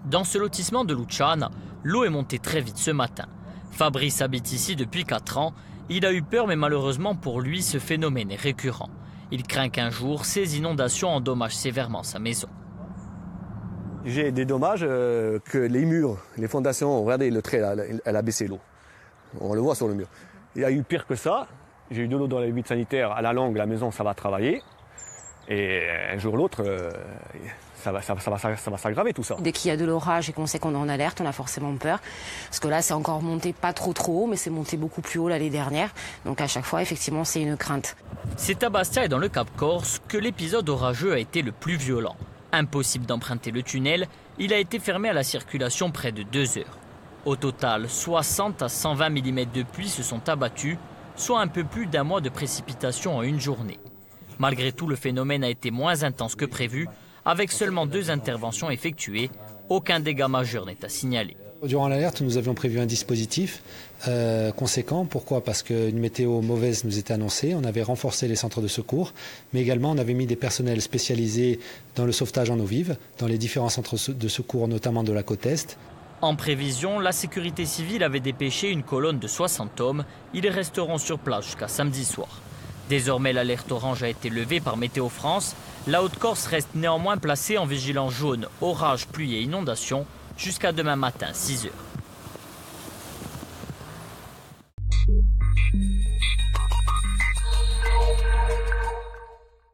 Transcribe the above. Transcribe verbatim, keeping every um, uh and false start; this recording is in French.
Dans ce lotissement de Luciana, l'eau est montée très vite ce matin. Fabrice habite ici depuis quatre ans. Il a eu peur, mais malheureusement pour lui, ce phénomène est récurrent. Il craint qu'un jour, ces inondations endommagent sévèrement sa maison. J'ai des dommages euh, que les murs, les fondations, regardez le trait, là, elle a baissé l'eau. On le voit sur le mur. Il y a eu pire que ça. J'ai eu de l'eau dans les vides sanitaires. À la longue, la maison, ça va travailler. Et un jour ou l'autre, euh, ça va, ça, ça va, ça va s'aggraver tout ça. Dès qu'il y a de l'orage et qu'on sait qu'on est en alerte, on a forcément peur. Parce que là, c'est encore monté pas trop trop haut, mais c'est monté beaucoup plus haut l'année dernière. Donc à chaque fois, effectivement, c'est une crainte. C'est à Bastia et dans le Cap Corse que l'épisode orageux a été le plus violent. Impossible d'emprunter le tunnel, il a été fermé à la circulation près de deux heures. Au total, soixante à cent vingt millimètres de pluie se sont abattus, soit un peu plus d'un mois de précipitations en une journée. Malgré tout, le phénomène a été moins intense que prévu, avec seulement deux interventions effectuées. Aucun dégât majeur n'est à signaler. Durant l'alerte, nous avions prévu un dispositif euh, conséquent. Pourquoi ? Parce qu'une météo mauvaise nous était annoncée. On avait renforcé les centres de secours, mais également on avait mis des personnels spécialisés dans le sauvetage en eau vive, dans les différents centres de secours, notamment de la côte Est. En prévision, la sécurité civile avait dépêché une colonne de soixante hommes. Ils resteront sur place jusqu'à samedi soir. Désormais, l'alerte orange a été levée par Météo France. La Haute-Corse reste néanmoins placée en vigilance jaune, orage, pluie et inondation, jusqu'à demain matin, six heures.